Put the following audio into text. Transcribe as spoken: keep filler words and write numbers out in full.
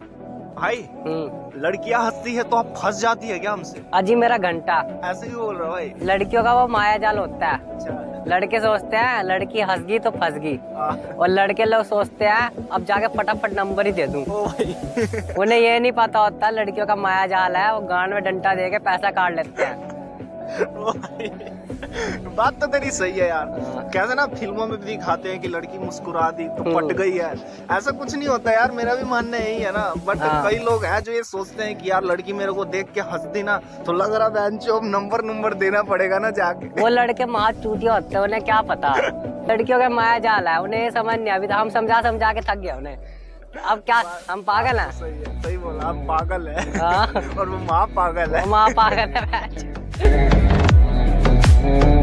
भाई लड़कियां हंसती है तो आप फंस जाती है क्या हमसे? अजी मेरा घंटा ऐसे ही बोल रहा भाई। लड़कियों का वो माया जाल होता है। अच्छा। लड़के सोचते हैं लड़की हंस गई तो फंस गई, और लड़के लोग सोचते हैं अब जाके फटाफट नंबर ही दे दूं। ओ भाई। उन्हें ये नहीं पता होता लड़कियों का माया जाल है, वो गान में डंडा दे के पैसा काट लेते हैं। ओ भाई, बात तो तेरी सही है यार। कैसे ना फिल्मों में भी दिखाते हैं कि लड़की मुस्कुरा दी तो पट गई है, ऐसा कुछ नहीं होता यार। मेरा भी मानना यही है ना, बट कई लोग हैं जो ये सोचते हैं कि यार लड़की मेरे को देख के हंस दी ना तो लग रहा है नंबर नंबर देना पड़ेगा ना जाके। वो लड़के माँ चूतिया होते हैं, उन्हें क्या पता लड़कियों का माया जाल है, उन्हें समझ नहीं। अभी तो हम समझा समझा के थक गया उन्हें। अब क्या हम पागल हैं? सही है, सही बोला, आप पागल है। हाँ। और वो माँ पागल है। माँ पागल है।